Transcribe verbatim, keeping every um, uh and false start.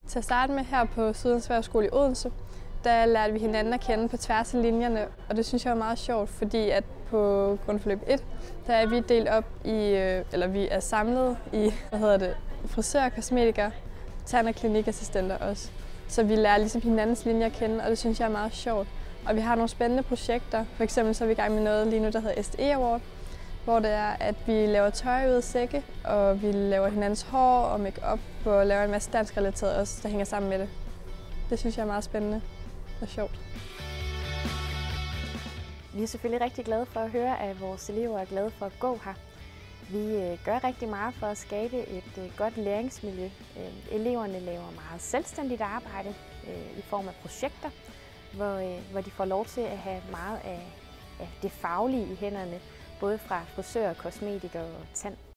Til at starte med her på Sydens Erhvervsskole i Odense, der lærte vi hinanden at kende på tværs af linjerne, og det synes jeg var meget sjovt, fordi at på grundforløb et, der er vi delt op i, eller vi er samlet i, hvad hedder det, frisør, kosmetiker, tand- og klinikassistenter også. Så vi lærer ligesom hinandens linjer at kende, og det synes jeg er meget sjovt. Og vi har nogle spændende projekter. For eksempel så er vi i gang med noget lige nu, der hedder S D E Award, hvor det er, at vi laver tøj ud af sække, og vi laver hinandens hår og make-up, og laver en masse dansk relateret også, der hænger sammen med det. Det synes jeg er meget spændende og sjovt. Vi er selvfølgelig rigtig glade for at høre, at vores elever er glade for at gå her. Vi gør rigtig meget for at skabe et godt læringsmiljø. Eleverne laver meget selvstændigt arbejde i form af projekter, hvor, hvor de får lov til at have meget af, af det faglige i hænderne, både fra frisører, kosmetikere og tand.